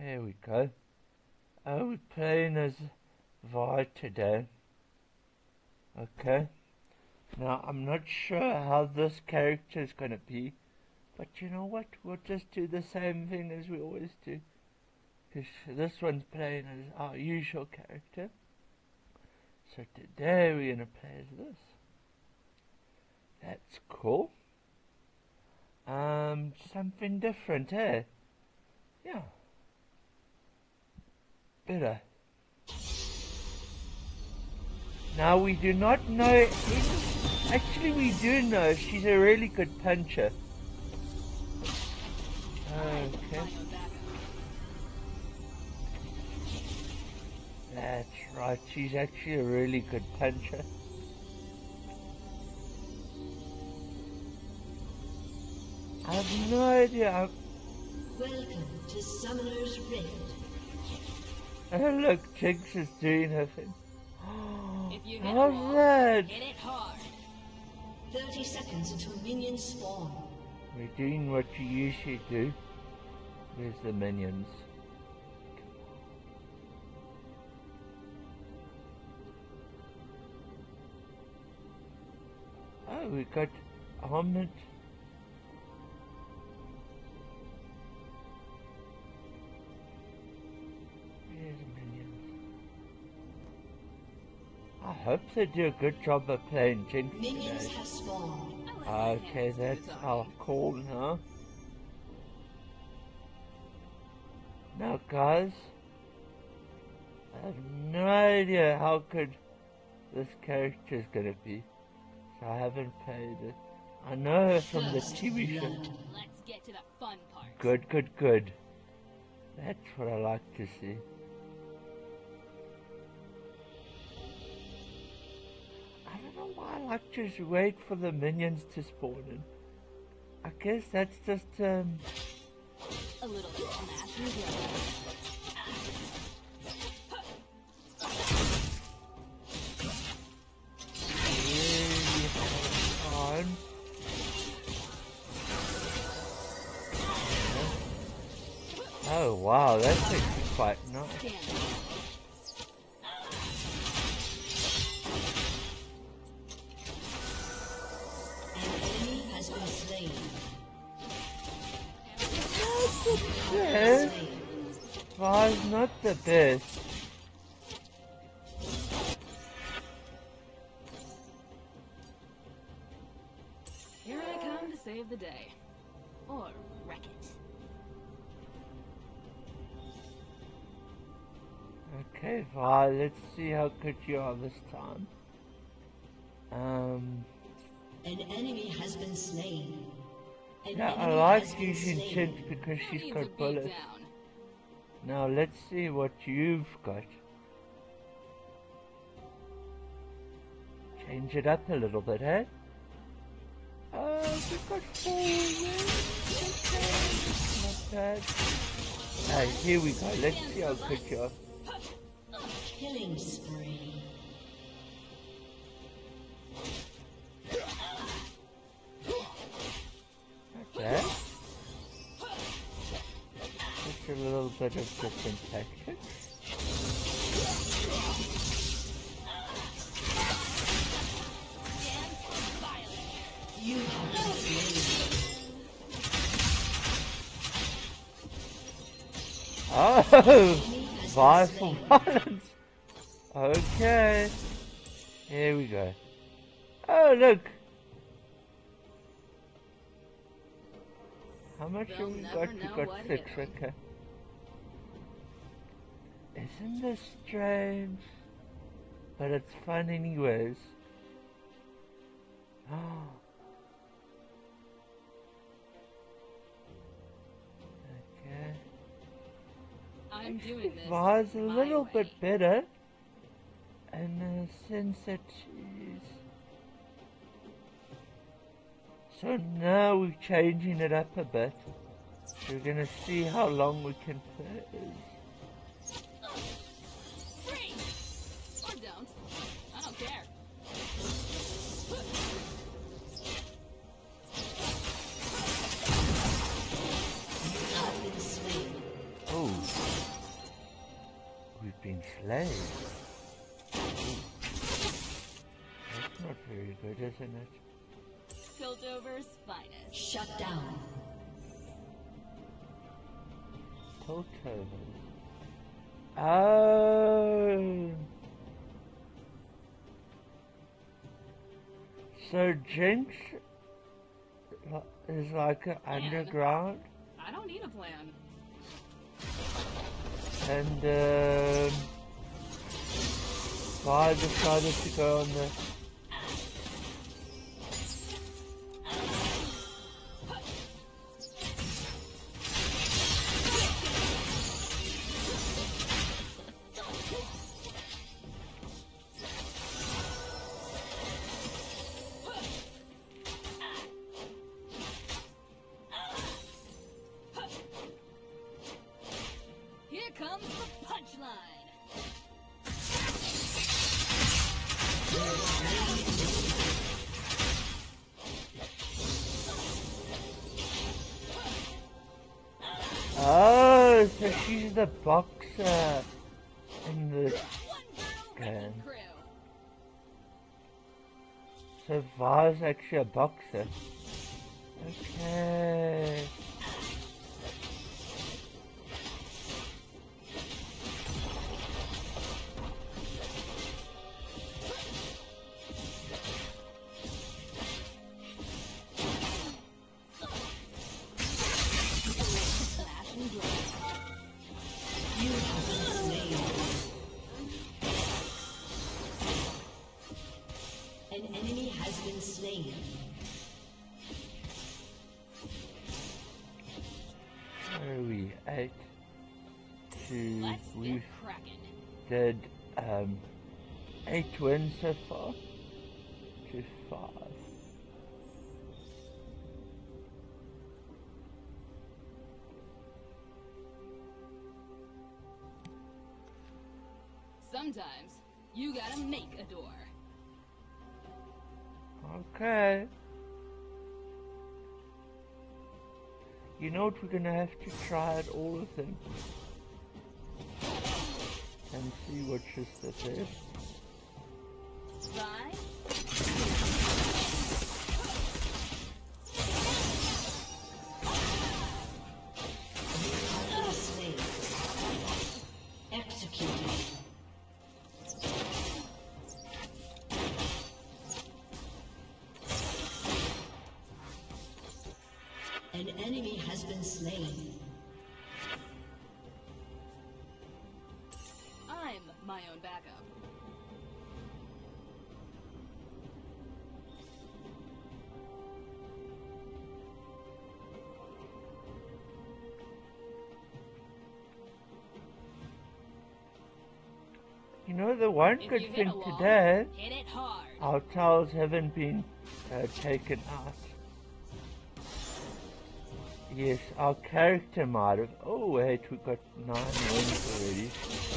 There we go. Oh, we're playing as Vi today. Okay. Now, I'm not sure how this character is going to be. But you know what? We'll just do the same thing as we always do. Because this one's playing as our usual character. So today we're going to play as this. That's cool. Something different, eh? Yeah. Better. Now we do not know. Actually, we do know she's a really good puncher. Okay. That's right. She's actually a really good puncher. I have no idea. Welcome to Summoner's Rift. Oh look, Jinx is doing her thing. If you hit How's a wall, that? hit it hard. 30 seconds until minions spawn. We're doing what you usually do. Where's the minions? Oh, we got armored. Where's the minions? I hope they do a good job of playing Jinx Minions today. have spawned. Okay, that's our call now. Now guys, I have no idea how good this character is gonna be. So I haven't played it. I know her from the TV show. Let's get to the fun part. Good, good, good. That's what I like to see. I don't know why I like to just wait for the minions to spawn in. I guess that's just A little smash and grab. really hard on. Oh wow, that's actually quite nice. Stand. An enemy has been slain. Yeah, Five's not the best. Here I come to save the day. Or wreck it. Okay, Vi, let's see how good you are this time. An enemy has been slain. An Yeah, I enemy like has been using slain. Jinx because Who she's needs a got beat bullets. down? Now let's see what you've got. Change it up a little bit, eh? Oh, we've got 4 wins. Okay, not bad. Hey, here we go. Let's see how good you are. Killing spree. Okay. Just a little bit of different tactics. You have been slain. Oh, vie for violence. Okay. Here we go. Oh, look. How much They'll have we never got? We know got what 6, hit 'em. okay. Isn't this strange? But it's fun anyways. Oh. Okay. I'm doing this. Vie's a my little way. bit better. And since it is... So now we're changing it up a bit. We're gonna see how long we can play. Freeze! Or don't. I don't care. You have been slain. Oh, been slain. Ooh. That's not very good, isn't it? Piltover's finest. Shut down. Piltover. Oh. So Jinx is like an underground, I don't need a plan. and Vi decided to go on the. Here comes the punchline. Oh, so she's the boxer in the One girl game. wrecking crew. So Vi's actually a boxer. Okay. Slash and grab. You have been slain. An enemy has been slain. So we ate to Let's we get cracking. did 8 wins so far to 5. Sometimes you gotta make a door. Okay. You know what, we're gonna have to try out all of them and see which is the best. Right? Slain. Executed. An enemy has been slain. I'm my own backup. You know, the one If good you hit thing a wall, today, hit it hard. our tiles haven't been taken out. Yes, our character might have. Oh wait, we got 9 wins already.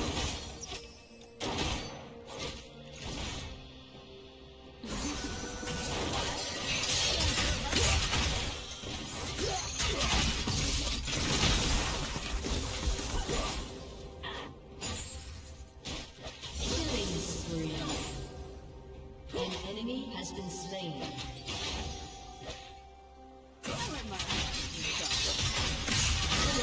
Killing spree. An enemy has been slain. I let my hands do the talking.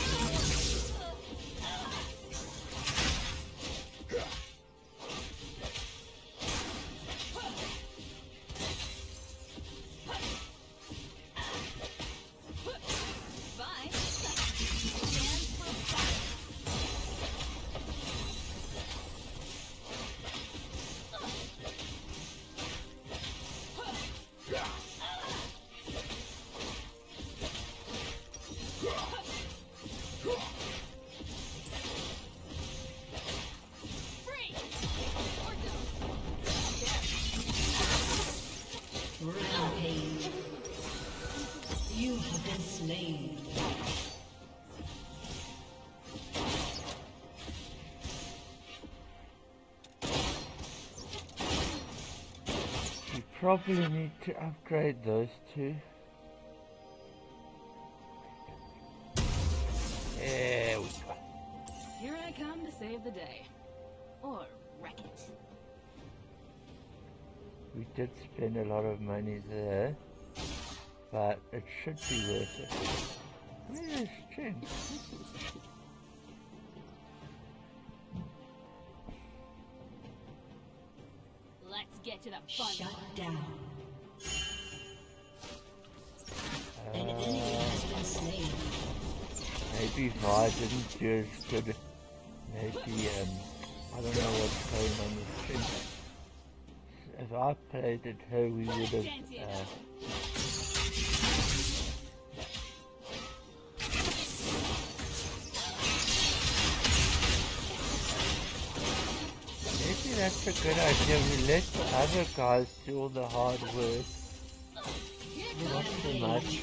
Bye. Stands for fire. Free. Or don't. Rampage. You have been slain. We probably need to upgrade those two. There we go. Here I come to save the day. or wreck it. We did spend a lot of money there, but it should be worth it. Where is Jin? Let's get to the fun. Shut down. An enemy has been slain. Maybe Vi didn't do as good. Maybe, I don't know what's going on with Jin. If I played at her, we would have, maybe that's a good idea. We let the other guys do all the hard work. Not so much,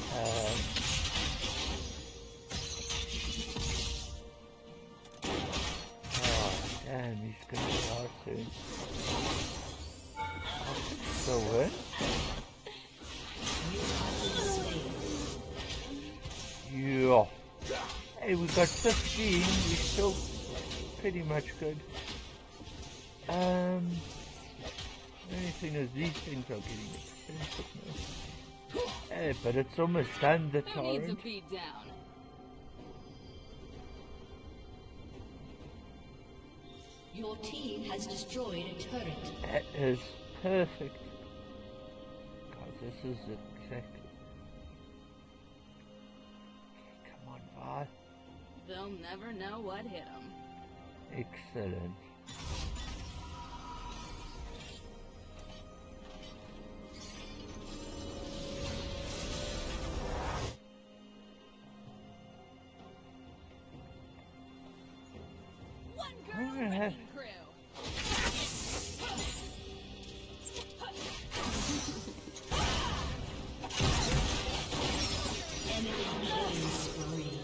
oh, damn, he's gonna die soon. So what? Yeah. Hey, we got 15. We're still pretty much good. The only thing is these things are getting expensive now. Hey, but it's almost done, the Who needs a torrent. beat down? Your team has destroyed a turret. That is perfect. God, this is exactly. Come on, Vi. They'll never know what hit them. Excellent. One I'm girl gonna have- wrecking crew. Enemy killing spree.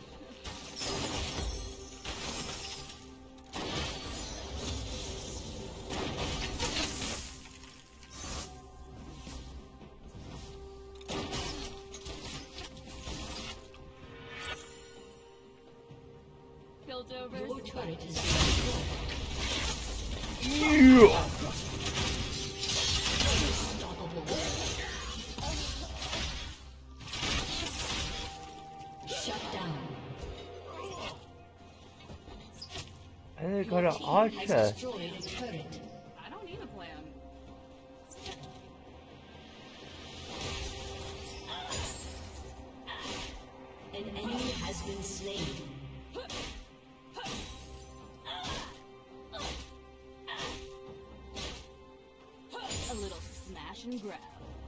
Piltovers. Your turret has been destroyed. Yeah. Unstoppable. Shut down. And they got Your an team archer. has destroyed a turret. I don't need a plan. An enemy has been slain. A little smash and grab.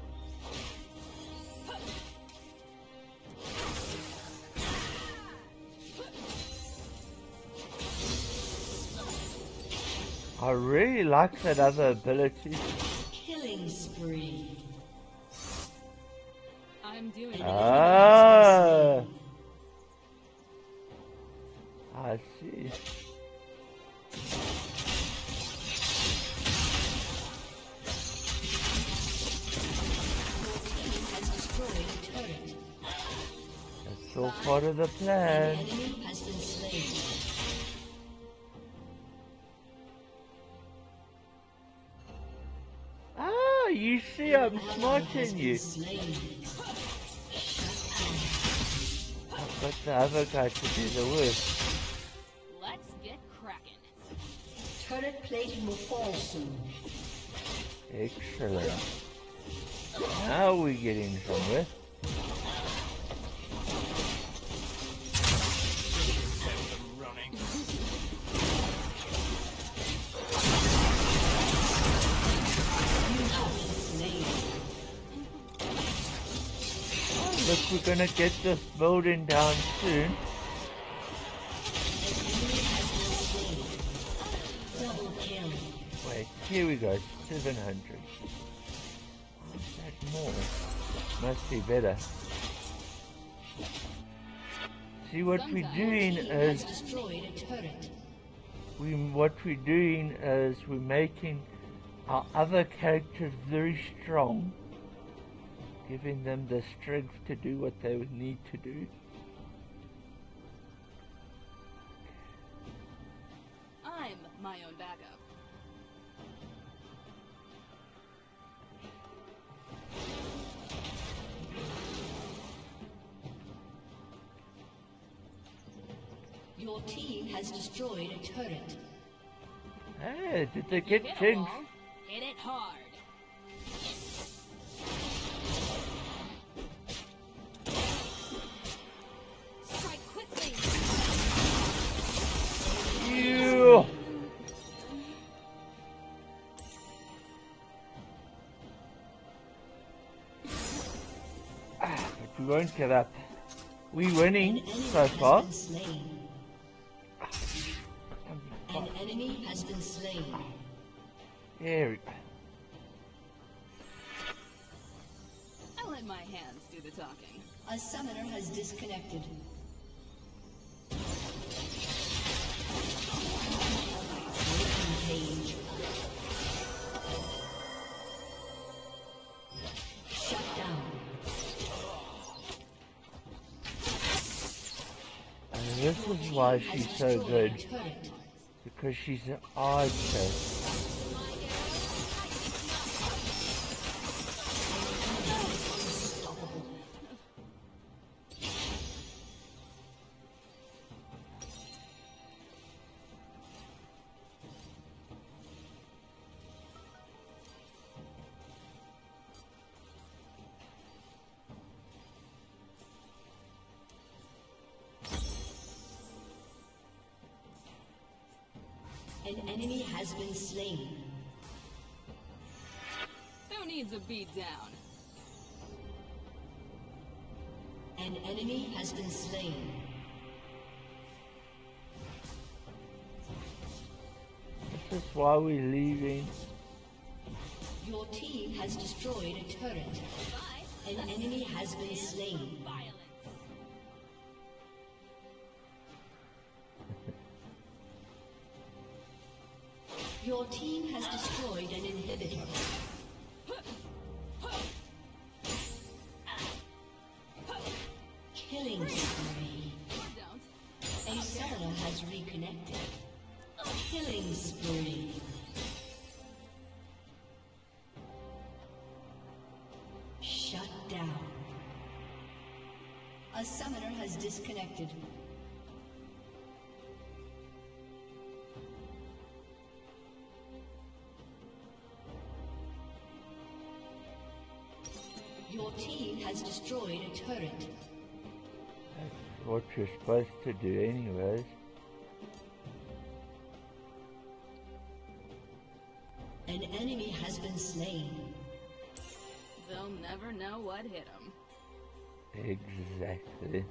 I really like that other ability. Killing spree. I'm doing it. Ah, I see. Team has destroyed a turret. That's all part of the An plan. enemy has been slain. Ah, you see, I'm Ally smarter has than been you. slain. I've got the other guy to do the work. Let's get cracking. Turret plating will fall soon. Excellent. Now we're getting somewhere. Look, we're gonna get this building down soon. Double kill. Wait, here we go, 700. Is that more? Must be better. See, what we're doing Team has is, destroyed a turret. what we're doing is we're making our other characters very strong, giving them the strength to do what they would need to do. I'm my my own backup. Your team has destroyed a turret. Hey, did they get Hit a changed? wall, hit it hard. Strike quickly. Ew. But we won't get up. We An winning enemy so has far. been slain. An enemy has been slain. There we go. I'll let my hands do the talking. A summoner has disconnected. Rampage. Shut down. And this is why she's so good. Turret. Because she's an archer. An enemy has been slain. Who needs a beat down? An enemy has been slain. This is why we're leaving. Your team has destroyed a turret. An enemy has been slain. Violence. Your team has destroyed an inhibitor. Killing spree. Don't. A summoner has reconnected. Killing spree. Shut down. A summoner has disconnected. Your team has destroyed a turret. That's what you're supposed to do anyways. An enemy has been slain. They'll never know what hit them. Exactly.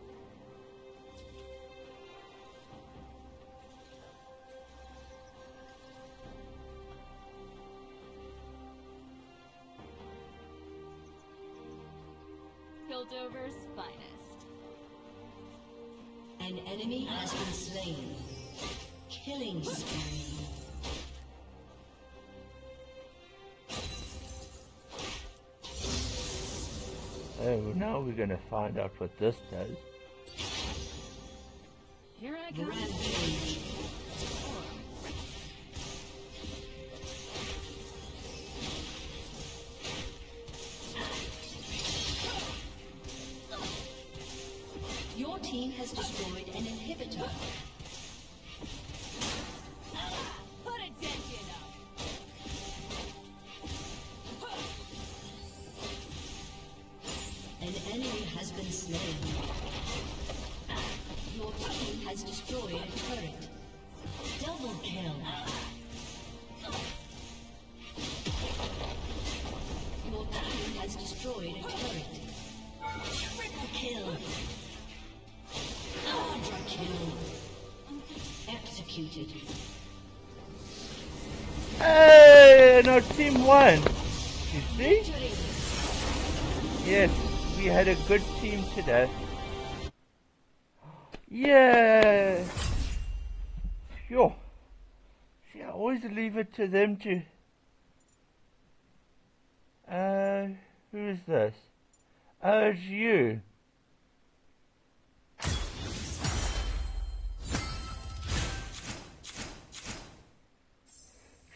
Piltover's finest. An enemy has been slain. Killing spree. Oh, now we're gonna find out what this does. Here I come. Rampage. Your team has destroyed an inhibitor. Put a dent in 'em. An enemy has been slain. Your team has destroyed a turret. Double kill. Your team has destroyed a turret. Triple kill. Quadra kill. Executed. Hey, no, team won. You see? Victory. Yes, we had a good team today. Yeah. Yo. See, I always leave it to them to. Who is this? Oh, it's you.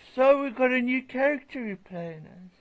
So we got a new character we're playing as.